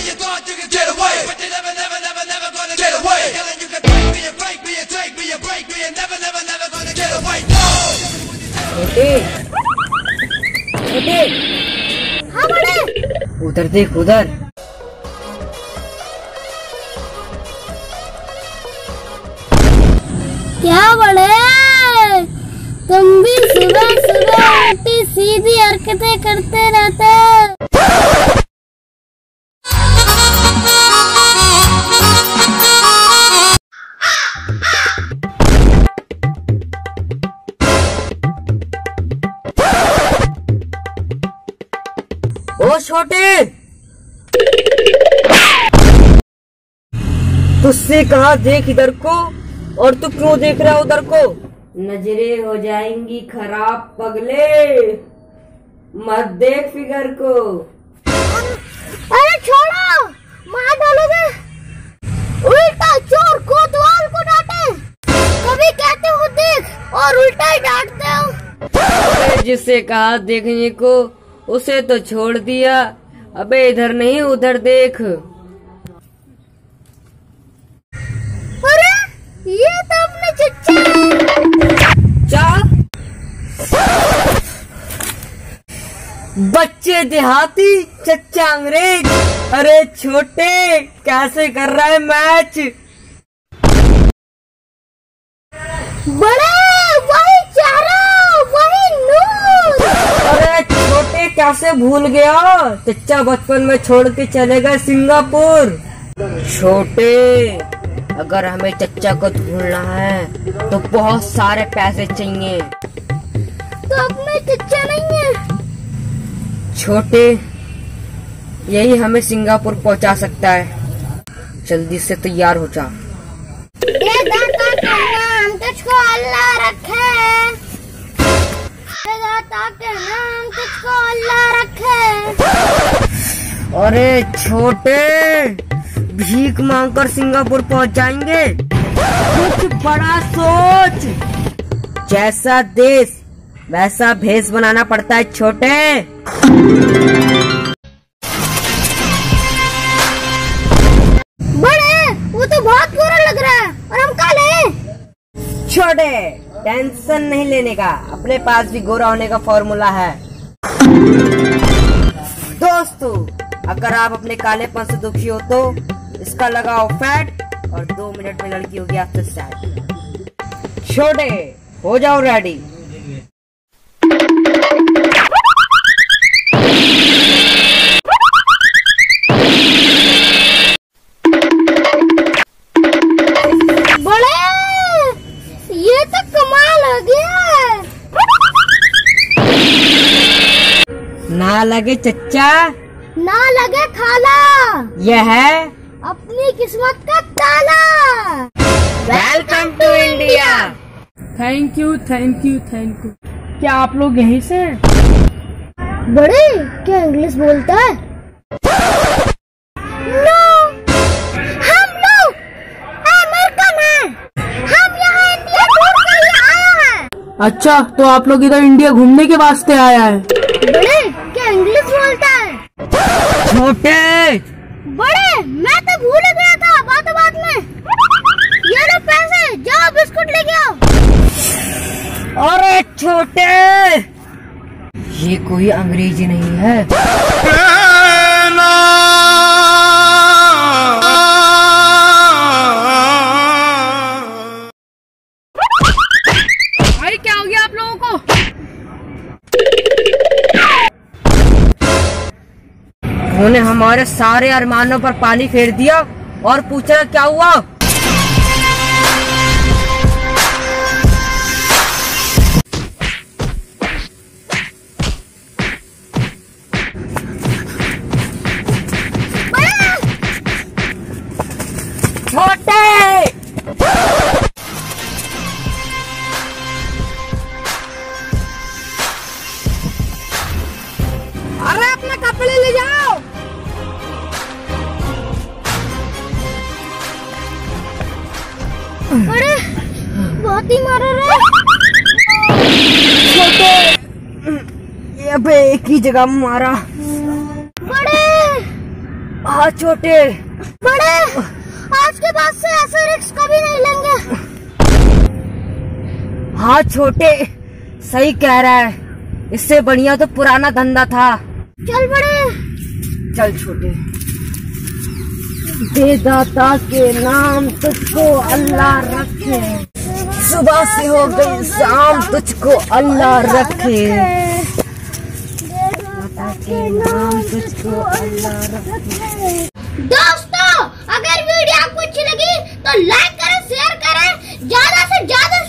हाँ बड़े, उधर देख उधर। क्या बड़े, तुम भी सुबह सुबह उल्टी सीधी हरकतें करते रहते। ओ छोटे, तुझसे कहा देख इधर को, और तू क्यों देख रहा है उधर को? नजरें हो जाएंगी खराब पगले, मत देख फिगर को। अरे छोड़ो, मार डालोगे। उल्टा चोर कोतवाल को डांटे, कभी कहते हो देख और उल्टा ही डांटते हो। जिससे कहा देखने को उसे तो छोड़ दिया, अबे इधर नहीं उधर देख। अरे ये तो अपने चच्चा। बच्चे देहाती, चच्चा अंग्रेज। अरे छोटे, कैसे कर रहा है मैच? बड़े, वही चारा, वही नूर। अरे छोटे, कैसे भूल गया? चच्चा बचपन में छोड़ के चले गए सिंगापुर। छोटे, अगर हमें चच्चा को ढूंढना है तो बहुत सारे पैसे चाहिए। तो अपने चच्चा नहीं है। छोटे, यही हमें सिंगापुर पहुंचा सकता है। जल्दी से तैयार हो जा। ये दाता का नाम तुझको अल्लाह रखे, ये दाता के नाम तुझको अल्लाह रखे। अरे छोटे, भीख मांगकर सिंगापुर पहुंच जाएंगे? कुछ बड़ा सोच। जैसा देश वैसा भेष बनाना पड़ता है छोटे। बड़े, वो तो बहुत बुरा लग रहा है और हम काले हैं। छोटे, टेंशन नहीं लेने का, अपने पास भी गोरा होने का फॉर्मूला है। दोस्तों, अगर आप अपने कालेपन से दुखी हो तो इसका लगाओ फैट और 2 मिनट में लड़की होगी आपसे सेट। छोटे, हो जाओ रेडी। बड़े, ये तो कमाल हो गया। ना लगे चच्चा, ना लगे खाला, यह है अपनी किस्मत का ताला। Welcome to India. Thank you thank you thank you. क्या आप लोग यहीं से हैं? बड़े, क्या इंग्लिश बोलता है? नो, हम लोग अमेरिकन हैं। हम यहाँ इंडिया घूम के लिए आया है। अच्छा, तो आप लोग इधर इंडिया घूमने के वास्ते आया है? बड़े, क्या इंग्लिश बोलता है? छोटे, बड़े, मैं तो भूल गया था बातों बात में। ये लो पैसे, जाओ बिस्कुट लेके आओ। अरे छोटे, ये कोई अंग्रेजी नहीं है। भाई, क्या हो गया आप लोगों को? उन्होंने हमारे सारे अरमानों पर पानी फेर दिया और पूछा क्या हुआ। छोटे, अरे अपने कपड़े ले जाओ। अरे बहुत ही मार रहा है। छोटे, ये बे एक ही जगह मारा। बड़े, हाँ छोटे। बड़े, आज के बाद से ऐसे रिस्क कभी नहीं लेंगे। हाँ छोटे, सही कह रहा है, इससे बढ़िया तो पुराना धंधा था। चल बड़े। चल छोटे। बेदाता के नाम तुझको अल्लाह रखे, सुबह से हो गई शाम तुझको अल्लाह रखे, बेदाता के नाम तुझको अल्लाह रखे। दोस्तों, अगर वीडियो आपको अच्छी लगी तो लाइक करें, शेयर करें, ज्यादा से ज्यादा